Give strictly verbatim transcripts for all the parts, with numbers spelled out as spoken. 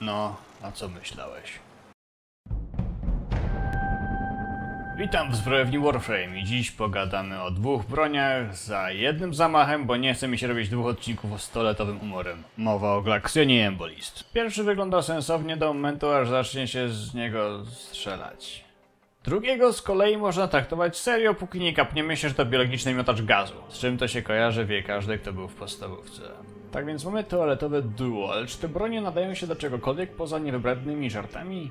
No, a co myślałeś? Witam w zbrojowni Warframe i dziś pogadamy o dwóch broniach za jednym zamachem, bo nie chce mi się robić dwóch odcinków o stoletowym humorem. Mowa o Glaxionie i Embolist. Pierwszy wygląda sensownie do momentu, aż zacznie się z niego strzelać. Drugiego z kolei można traktować serio, póki nie kapniemy się, że to biologiczny miotacz gazu. Z czym to się kojarzy, wie każdy, kto był w podstawówce. Tak więc mamy toaletowe duo, czy te bronie nadają się do czegokolwiek poza niewybrednymi żartami?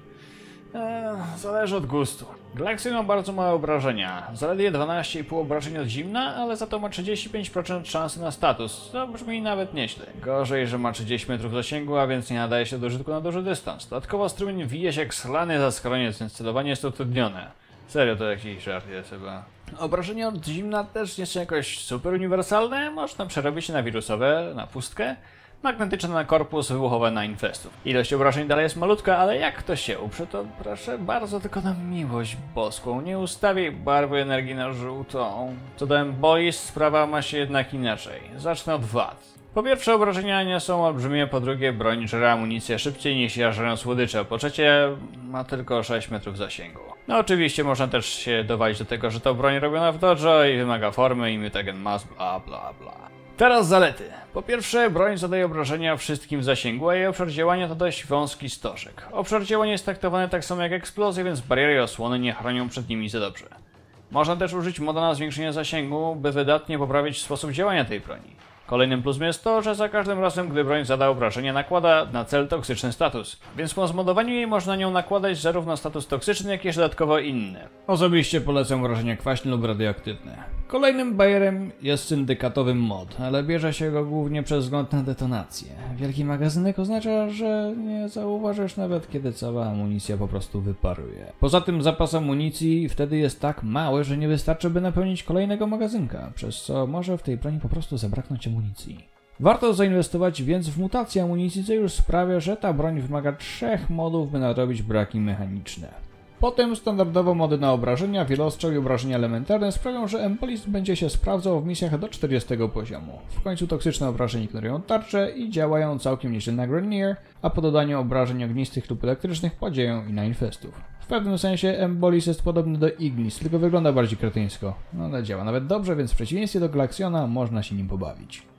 Eee, zależy od gustu. Glaxion ma bardzo małe obrażenia, zaledwie dwanaście i pół obrażeń od zimna, ale za to ma trzydzieści pięć procent szansy na status, co brzmi nawet nieźle. Gorzej, że ma trzydzieści metrów zasięgu, a więc nie nadaje się do użytku na duży dystans. Dodatkowo strumień wije się jak slany za skroniec, więc celowanie jest utrudnione. Serio, to jakiś żart jest chyba. Obrażenia od zimna też nie są jakoś super uniwersalne, można przerobić się na wirusowe, na pustkę, magnetyczne na korpus, wybuchowe na infestów. Ilość obrażeń dalej jest malutka, ale jak ktoś się uprze, to proszę bardzo tylko na miłość boską, nie ustawiaj barwy energii na żółtą. Co do Embolist, sprawa ma się jednak inaczej. Zacznę od wad. Po pierwsze, obrażenia nie są olbrzymie, po drugie, broń żera amunicję szybciej niż jarzeją słodycze, po trzecie, ma tylko sześć metrów zasięgu. No oczywiście można też się dowalić do tego, że to broń robiona w dojo i wymaga formy i mutagen mass, bla bla bla. Teraz zalety. Po pierwsze, broń zadaje obrażenia wszystkim w zasięgu, a jej obszar działania to dość wąski stożek. Obszar działania jest traktowany tak samo jak eksplozje, więc bariery i osłony nie chronią przed nimi za dobrze. Można też użyć moda na zwiększenie zasięgu, by wydatnie poprawić sposób działania tej broni. Kolejnym plusem jest to, że za każdym razem, gdy broń zada obrażenia, nakłada na cel toksyczny status, więc po zmodowaniu jej można nią nakładać zarówno status toksyczny, jak i dodatkowo inne. Osobiście polecam obrażenia kwaśne lub radioaktywne. Kolejnym bajerem jest syndykatowy mod, ale bierze się go głównie przez wzgląd na detonację. Wielki magazynek oznacza, że nie zauważysz nawet, kiedy cała amunicja po prostu wyparuje. Poza tym zapas amunicji wtedy jest tak mały, że nie wystarczy, by napełnić kolejnego magazynka, przez co może w tej broni po prostu zabraknąć amunicji. Warto zainwestować więc w mutację amunicji, co już sprawia, że ta broń wymaga trzech modów, by nadrobić braki mechaniczne. Potem standardowo mody na obrażenia, wielostrzał i obrażenia elementarne sprawią, że Embolist będzie się sprawdzał w misjach do czterdziestego poziomu. W końcu toksyczne obrażenia ignorują tarcze i działają całkiem nieźle na Grenier, a po dodaniu obrażeń ognistych lub elektrycznych podzieją i na infestów. W pewnym sensie Embolist jest podobny do Ignis, tylko wygląda bardziej kretyńsko. No ale działa nawet dobrze, więc w przeciwieństwie do Glaxiona można się nim pobawić.